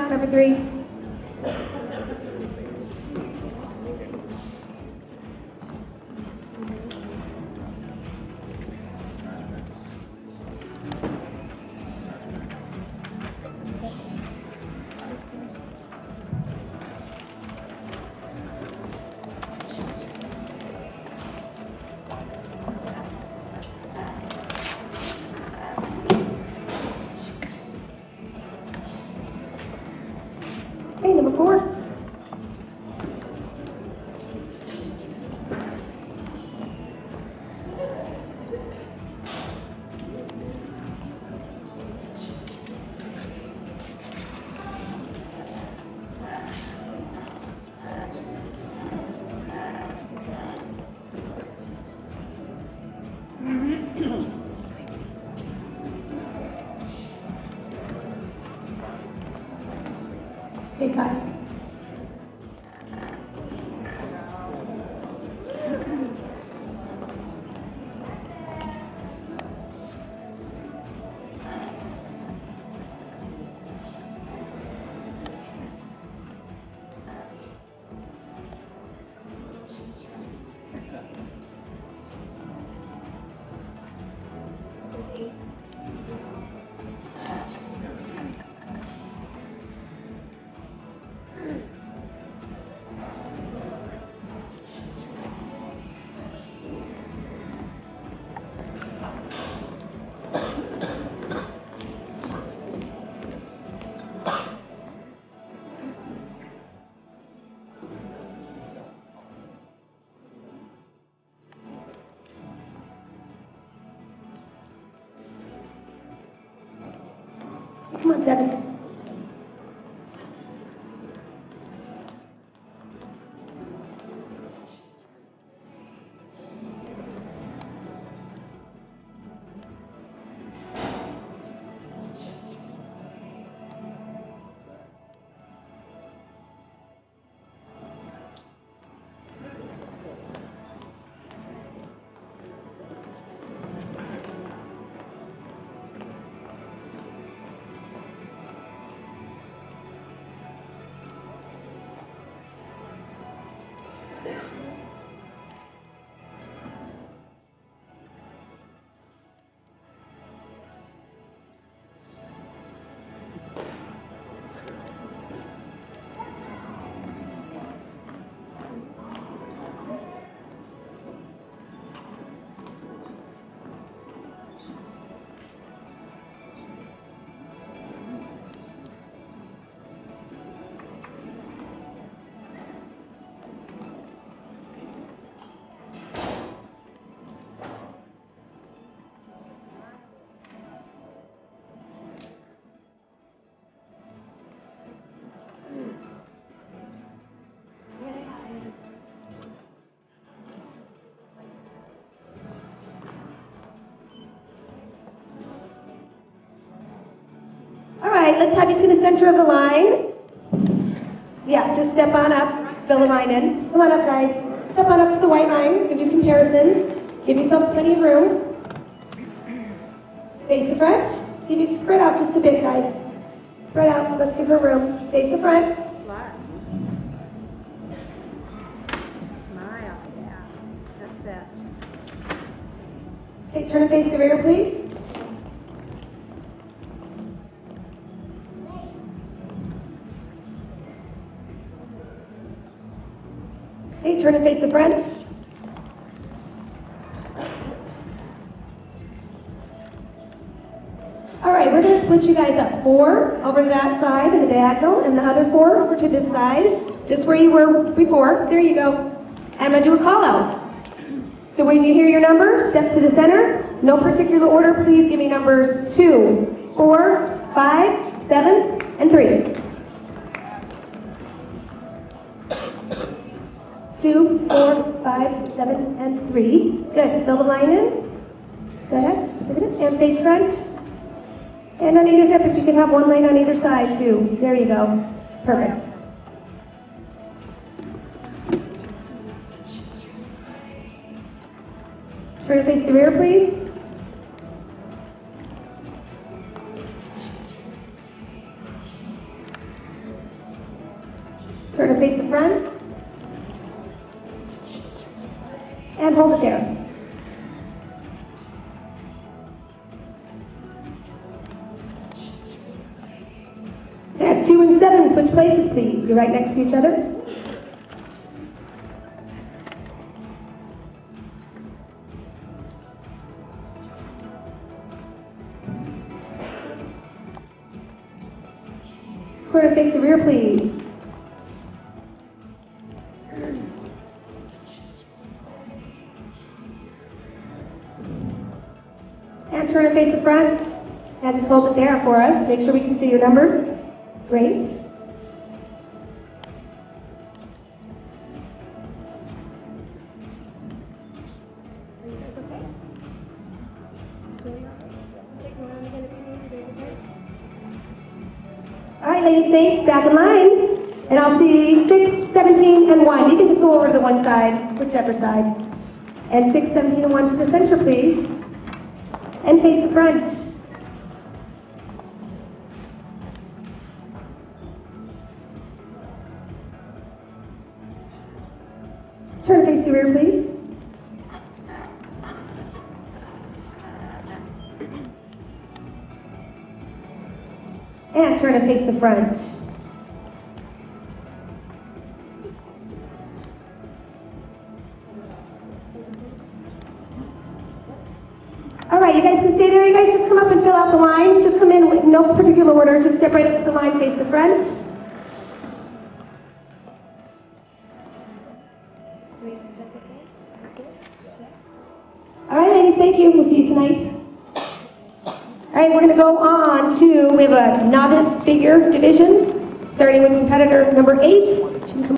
back, number 3. Okay, number 4. Okay, 5. Come on, 7. All right, let's have you to the center of the line. Yeah, just step on up, fill the line in. Come on up, guys. Step on up to the white line, and do comparisons. Give yourselves plenty of room. Face the front. Give you spread out just a bit, guys. Spread out. Let's give her room. Face the front. Smile. Yeah. That's it. Okay, turn and face the rear, please. Okay, turn and face the front. All right, we're going to split you guys up. 4 over to that side in the diagonal, and the other 4 over to this side, just where you were before. There you go. And I'm going to do a call out. So when you hear your number, step to the center. No particular order, please give me numbers 2, 4, 5, 7, and 3. 2, 4, 5, 7, and 3. Good. Fill the line in. Go ahead. And face front. And on either hip, if you can have one line on either side, too. There you go. Perfect. Turn to face the rear, please. Turn and face the front. And hold it there. At 2 and 7, switch places, please. You're right next to each other. Turn and face the rear, please. And turn and face the front. And just hold it there for us. Make sure we can see your numbers. Great. All right, ladies, thanks. Back in line. And I'll see 6, 17, and 1. You can just go over to the one side, whichever side. And 6, 17, and 1 to the center, please. And face the front. Turn and face the rear, please. And turn and face the front. All right, you guys can stay there. You guys just come up and fill out the line. Just come in with no particular order. Just step right up to the line, face the front. All right, ladies, thank you. We'll see you tonight. All right, we're going to go on to, we have a novice figure division, starting with competitor number 8.